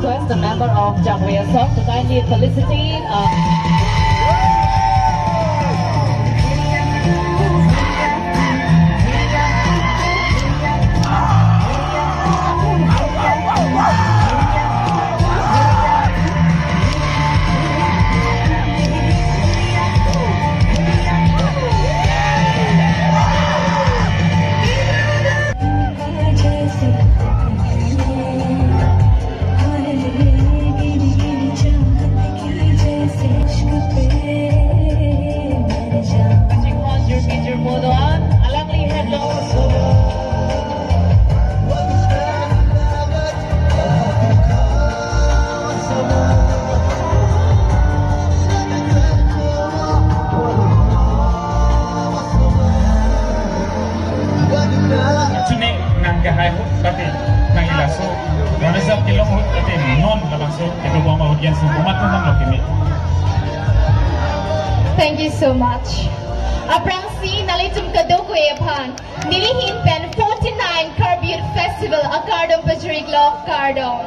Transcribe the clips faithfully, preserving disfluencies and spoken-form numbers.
request the member of K Y F to kindly felicitate. Uh, Thank you so much. Aprang si nalitum kadoko yapan nilihin pen forty-nine Karbi Festival Akardom Pajurig Love Kardom.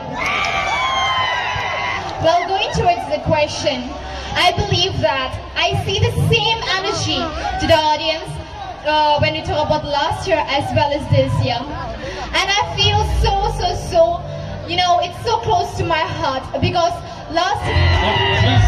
Well, going towards the question, I believe that I see the same energy to the audience uh, when we talk about last year as well as this year, and I feel so so so you know it's so close to my heart because last year